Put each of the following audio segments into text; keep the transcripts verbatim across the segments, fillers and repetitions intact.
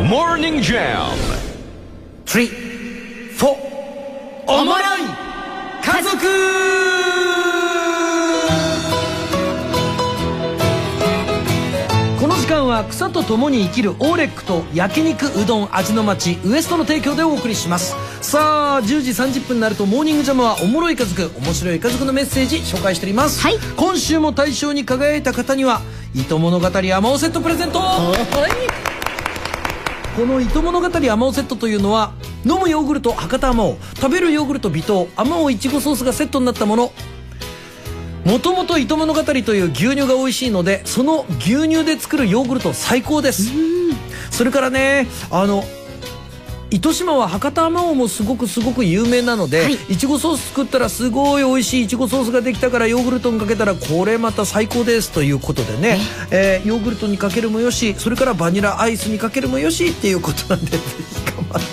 Morning Jam スリー、フォー、おもろい家族。この時間は草と共に生きるオーレックと焼肉うどん味の町ウエストの提供でお送りします。さあじゅうじさんじゅっぷんになるとモーニングジャムはおもろい家族、面白い家族のメッセージ紹介しております、はい、今週も大賞に輝いた方には糸物語あまおセットプレゼント。この糸物語あまおセットというのは飲むヨーグルト博多あまお、食べるヨーグルト微糖あまおいちごソースがセットになったもの。もともと糸物語という牛乳が美味しいので、その牛乳で作るヨーグルト最高です。それからね、あの糸島は博多あまおもすごくすごく有名なので、はい、いちごソース作ったらすごい美味しいいちごソースができたからヨーグルトにかけたらこれまた最高ですということでね、えー、ヨーグルトにかけるもよし、それからバニラアイスにかけるもよしっていうことなんで、ぜひ頑張って、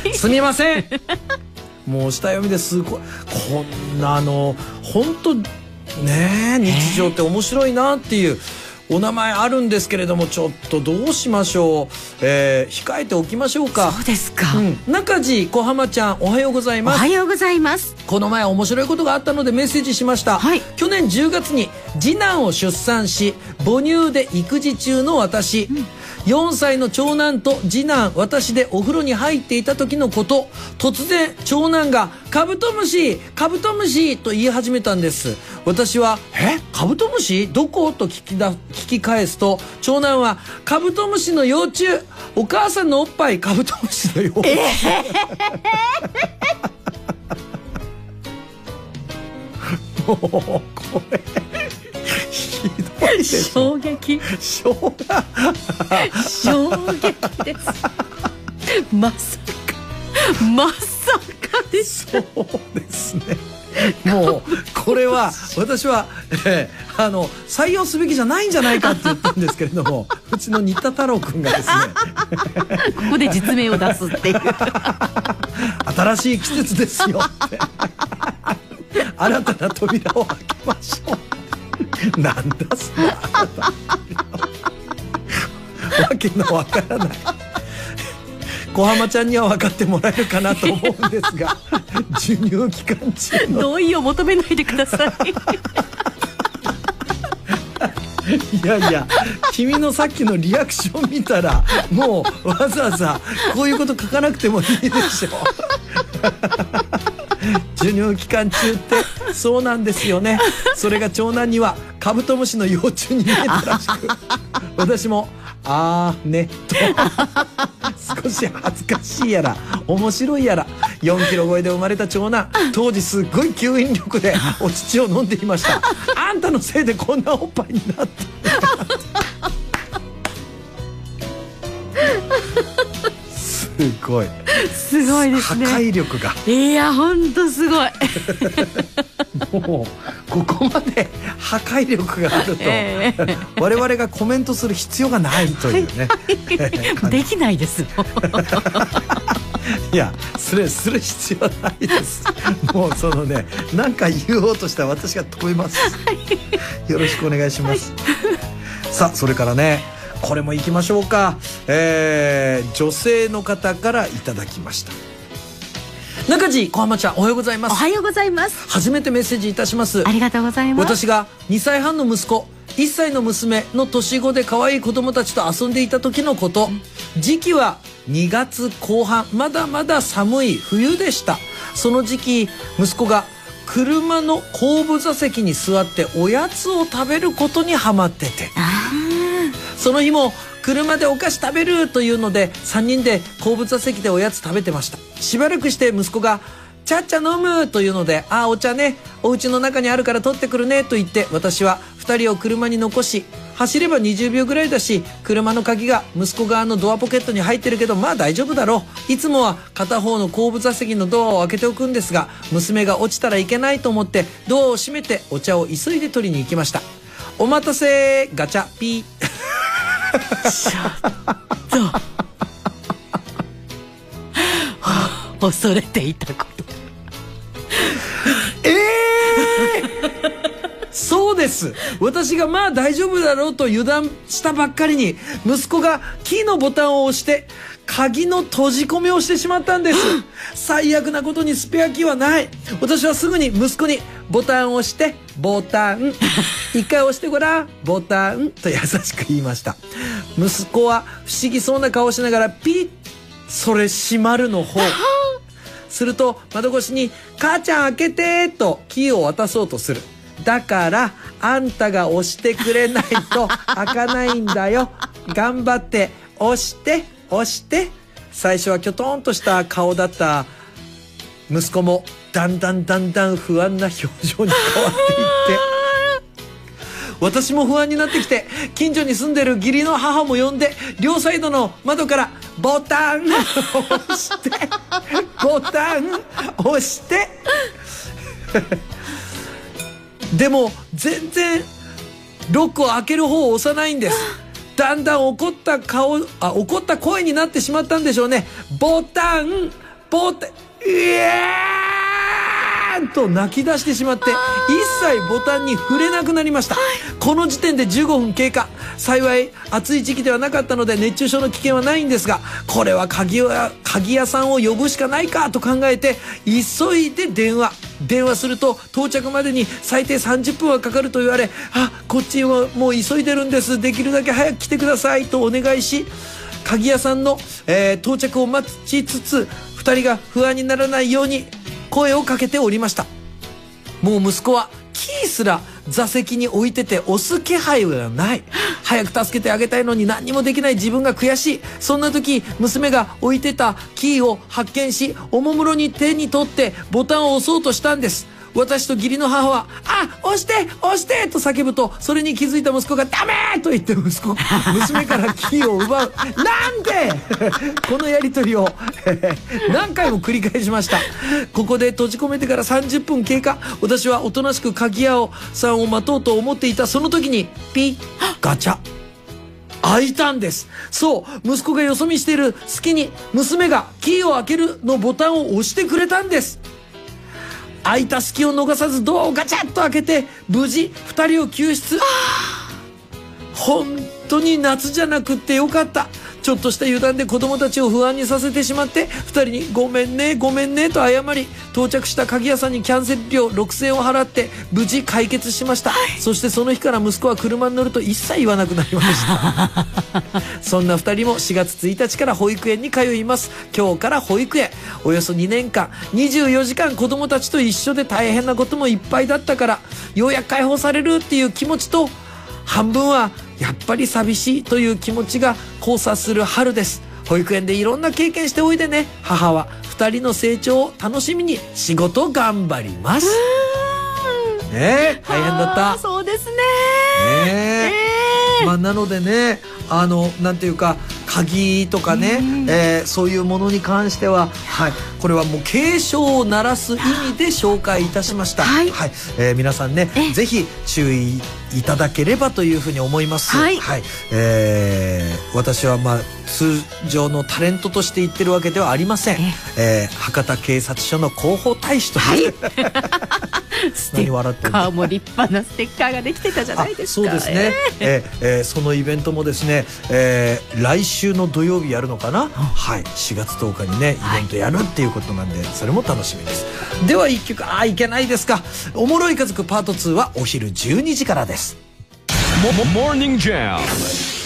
はい、すみませんもう下読みですごいこんなの本当ねえ、日常って面白いなっていうお名前あるんですけれども、ちょっとどうしましょう、えー、控えておきましょうか。 そうですか、 うん、中地小浜ちゃんおはようございます。 おはようございます。 この前面白いことがあったのでメッセージしました、はい、去年じゅうがつに次男を出産し母乳で育児中の私、うん、よんさいの長男と次男私でお風呂に入っていた時のこと、突然長男がカブトムシカブトムシと言い始めたんです。私はえカブトムシどこと聞きだ聞き返すと、長男はカブトムシの幼虫、お母さんのおっぱいカブトムシの幼虫、えー、もうこれひどいです。 衝撃衝衝撃ですまさかまさかでした。 そうですね、もうこれは私は、えー、あの採用すべきじゃないんじゃないかって言ったんですけれどもうちの新田太郎くんがですねここで実名を出すっていう新しい季節ですよって新たな扉を開けましょうなんだそれわけのわからない小浜ちゃんには分かってもらえるかなと思うんですが授乳期間中の同意を求めないでくださいいやいや、君のさっきのリアクション見たらもうわざわざこういうこと書かなくてもいいでしょ授乳期間中ってそうなんですよね。それが長男にはカブトムシの幼虫に見えたらしく私もあーねと少し恥ずかしいやら面白いやらよんキロ超えで生まれた長男、当時すっごい吸引力でお乳を飲んでいました。あんたのせいでこんなおっぱいになってすごいすごいですね、 破壊力が。 いやほんとすごいもうここまで破壊力があると、えー、我々がコメントする必要がないというねできないですいやそれする必要ないです。もうそのね、何か言おうとしたら私が止めます、はい、よろしくお願いします、はい、さあそれからね、これも行きましょうか、えー、女性の方からいただきました。中地小浜ちゃんおはようございます。 おはようございます。 初めてメッセージいたします。 ありがとうございます。 私がにさいはんの息子いっさいの娘の年子で可愛い子供たちと遊んでいた時のこと、時期はにがつこう半、まだまだ寒い冬でした。その時期息子が車の後部座席に座っておやつを食べることにハマってて、その日も車でお菓子食べるというのでさんにんで後部座席でおやつ食べてました。しばらくして息子がちゃっちゃ飲むというので、ああお茶ね、お家の中にあるから取ってくるねと言って、私はふたりを車に残し、走ればにじゅうびょうぐらいだし、車の鍵が息子側のドアポケットに入ってるけどまあ大丈夫だろう。いつもは片方の後部座席のドアを開けておくんですが、娘が落ちたらいけないと思ってドアを閉めてお茶を急いで取りに行きました。お待たせガチャピーちょっと恐れていたことえー、そうです 。私がまあ大丈夫だろうと油断したばっかりに、息子がキーのボタンを押して鍵の閉じ込めをしてしまったんです。最悪なことにスペアキーはない。私はすぐに息子にボタンを押してボタン一回押してごらんボタンと優しく言いました。息子は不思議そうな顔をしながらピッ、それ閉まるの方。すると窓越しに母ちゃん開けてとキーを渡そうとする。だからあんたが押してくれないと開かないんだよ。頑張って押して押して。最初はきょとんとした顔だった息子もだんだんだんだん不安な表情に変わっていって私も不安になってきて、近所に住んでる義理の母も呼んで両サイドの窓からボタン押してボタン押してでも全然ロックを開ける方を押さないんです。だんだん怒った顔、あ、怒った声になってしまったんでしょうね。ボタン、ボタン、イエーンと泣き出してしまって、一切ボタンに触れなくなりました。この時点でじゅうごふん経過。幸い暑い時期ではなかったので熱中症の危険はないんですが、これは鍵屋、鍵屋さんを呼ぶしかないかと考えて、急いで電話。電話すると到着までに最低さんじゅっぷんはかかると言われ、あ、こっちはもう急いでるんです、できるだけ早く来てくださいとお願いし、鍵屋さんの、えー、到着を待ちつつふたりが不安にならないように声をかけておりました。もう息子はキーすら座席に置いてて押す気配はない。早く助けてあげたいのに何にもできない自分が悔しい。そんな時娘が置いてたキーを発見し、おもむろに手に取ってボタンを押そうとしたんです。私と義理の母は「あ、押して押して!」と叫ぶと、それに気づいた息子が「ダメ!」と言って息子娘からキーを奪う。なんでこのやり取りを何回も繰り返しました。ここで閉じ込めてからさんじゅっぷん経過。私はおとなしく鍵屋さんを待とうと思っていたその時にピッ、ガチャ、開いたんです。そう、息子がよそ見している隙に娘がキーを開けるのボタンを押してくれたんです。開いた隙を逃さずドアをガチャッと開けて無事ふたりを救出。本当に夏じゃなくってよかった。ちょっとした油断で子供たちを不安にさせてしまって、ふたりにごめんねごめんねと謝り、到着した鍵屋さんにキャンセル料ろくせんえんを払って無事解決しました。そしてその日から息子は車に乗ると一切言わなくなりましたそんなふたりもしがつついたちから保育園に通います。今日から保育園。およそにねんかんにじゅうよじかん子供たちと一緒で大変なこともいっぱいだったから、ようやく解放されるっていう気持ちと、半分はやっぱり寂しいという気持ちが交差する春です。保育園でいろんな経験しておいでね。母はふたりの成長を楽しみに仕事頑張ります。ねえ、大変だった。 そうですね。 ねええー、まあなのでね、あのなんていうか鍵とかね、えー、そういうものに関しては、はい、これはもう警鐘を鳴らす意味で紹介いたしました。はい、はい、えー、皆さんね、ぜひ注意いただければというふうに思います。はい、はい、えー、私はまあ通常のタレントとして言ってるわけではありません。ええー、博多警察署の広報大使として、はい、 ステッカーも立派なステッカーができてたじゃないですか。 そうですね、えーえー、そのイベントもですね、えー、来週の土曜日やるのかな、はい、しがつとおかにねイベントやるっていうことなんで、それも楽しみです。ではいっきょく、ああいけないですか。おもろい家族パートツーはお昼じゅうにじからです。モーニングジャム